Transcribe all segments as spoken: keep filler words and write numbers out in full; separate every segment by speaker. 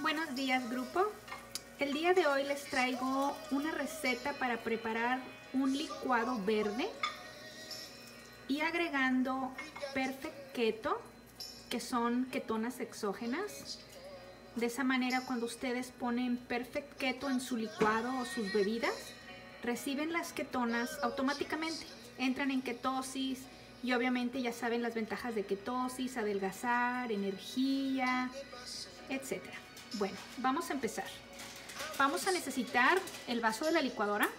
Speaker 1: Buenos días, grupo. El día de hoy les traigo una receta para preparar un licuado verde y agregando Perfect Keto, que son ketonas exógenas. De esa manera, cuando ustedes ponen Perfect Keto en su licuado o sus bebidas, reciben las ketonas automáticamente, entran en ketosis y obviamente ya saben las ventajas de ketosis: adelgazar, energía, etcétera. Bueno, vamos a empezar. Vamos a necesitar el vaso de la licuadora,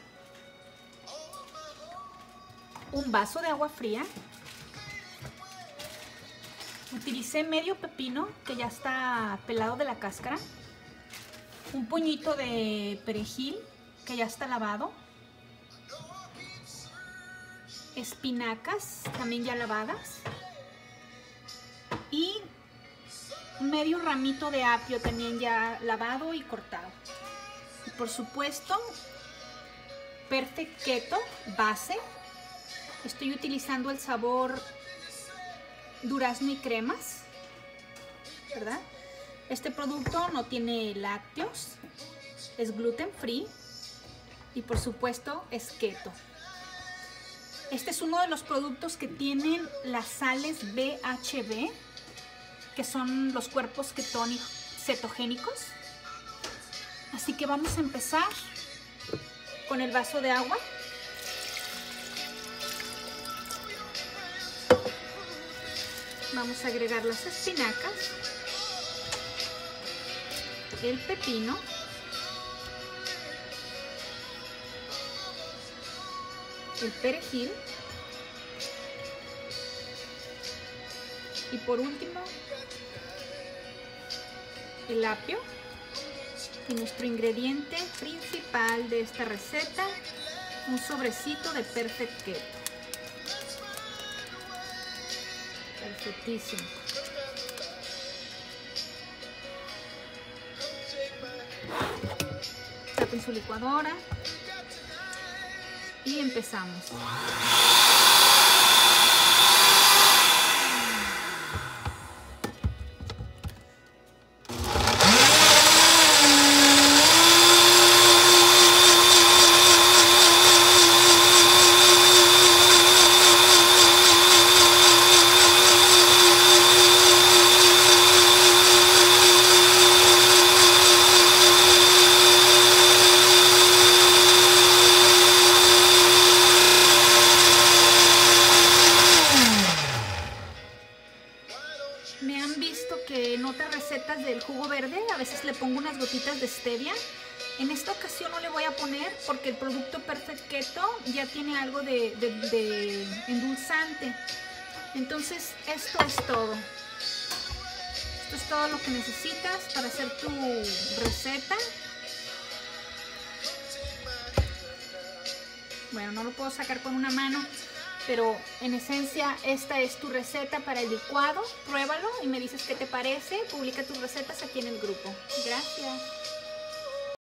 Speaker 1: un vaso de agua fría. Utilicé medio pepino que ya está pelado de la cáscara, un puñito de perejil que ya está lavado, espinacas también ya lavadas y medio ramito de apio también ya lavado y cortado. Y por supuesto, Perfect Keto base. Estoy utilizando el sabor durazno y cremas, ¿verdad? Este producto no tiene lácteos, es gluten free y por supuesto es keto. Este es uno de los productos que tienen las sales B H B, que son los cuerpos ketónicos cetogénicos. Así que vamos a empezar con el vaso de agua. Vamos a agregar las espinacas, el pepino, el perejil y por último el apio. Y nuestro ingrediente principal de esta receta, un sobrecito de Perfect Keto. Perfectísimo. Tapen su licuadora y empezamos. Me han visto que en otras recetas del jugo verde a veces le pongo unas gotitas de stevia. En esta ocasión no le voy a poner porque el producto Perfect Keto ya tiene algo de, de, de endulzante. Entonces esto es todo. Esto es todo lo que necesitas para hacer tu receta. Bueno, no lo puedo sacar con una mano, pero en esencia esta es tu receta para el licuado. Pruébalo y me dices qué te parece. Publica tus recetas aquí en el grupo. Gracias.